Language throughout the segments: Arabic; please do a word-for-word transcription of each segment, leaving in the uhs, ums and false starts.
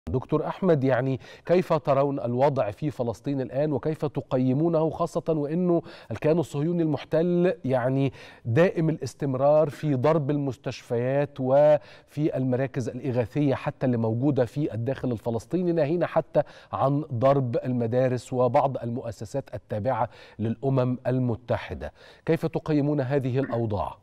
دكتور أحمد، يعني كيف ترون الوضع في فلسطين الآن وكيف تقيمونه، خاصة وأنه الكيان الصهيوني المحتل يعني دائم الاستمرار في ضرب المستشفيات وفي المراكز الإغاثية حتى اللي موجودة في الداخل الفلسطيني، ناهينا حتى عن ضرب المدارس وبعض المؤسسات التابعة للأمم المتحدة. كيف تقيمون هذه الأوضاع؟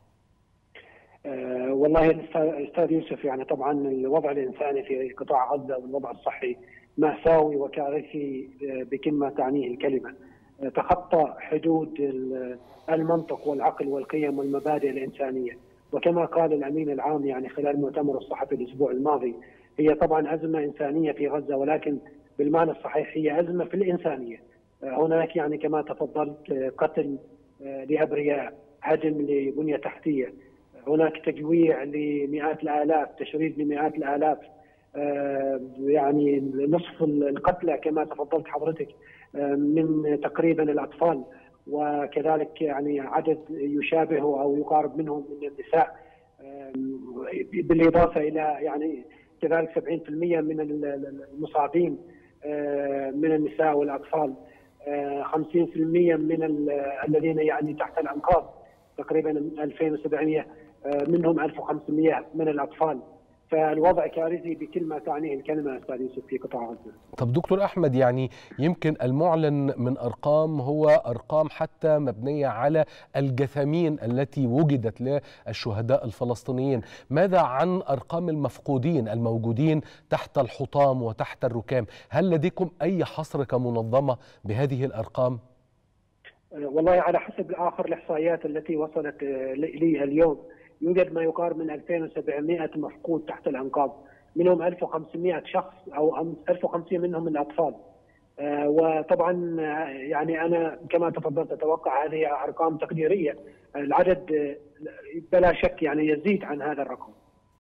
أه والله استاذ يوسف، يعني طبعا الوضع الانساني في قطاع غزه والوضع الصحي مأساوي وكارثي بكل ما تعنيه الكلمه. تخطى حدود المنطق والعقل والقيم والمبادئ الانسانيه، وكما قال الامين العام يعني خلال المؤتمر الصحفي الاسبوع الماضي، هي طبعا ازمه انسانيه في غزه، ولكن بالمعنى الصحيح هي ازمه في الانسانيه. هناك يعني كما تفضلت قتل لابرياء، هدم لبنيه تحتيه، هناك تجويع لمئات الالاف، تشريد لمئات الالاف، آه يعني نصف القتلى كما تفضلت حضرتك آه من تقريبا الاطفال، وكذلك يعني عدد يشابه او يقارب منهم من النساء، آه بالاضافه الى يعني كذلك سبعين بالمئة من المصابين آه من النساء والاطفال، آه خمسين بالمئة من الذين يعني تحت الانقاض، تقريبا ألفين وسبعمئة منهم ألف وخمسمئة من الأطفال. فالوضع كارثي بكل ما تعنيه الكلمة أستاذ يوسف في قطاع غزة. طب دكتور أحمد، يعني يمكن المعلن من أرقام هو أرقام حتى مبنية على الجثامين التي وجدت للشهداء الفلسطينيين، ماذا عن أرقام المفقودين الموجودين تحت الحطام وتحت الركام؟ هل لديكم أي حصر كمنظمة بهذه الأرقام؟ والله على حسب آخر الإحصائيات التي وصلت لي اليوم، يوجد ما يقارب من ألفين وسبعمئة مفقود تحت الأنقاض، منهم ألف وخمسمئة شخص أو ألف وخمسمئة منهم من الأطفال. آه وطبعا يعني أنا كما تفضلت أتوقع هذه أرقام تقديرية، العدد بلا شك يعني يزيد عن هذا الرقم.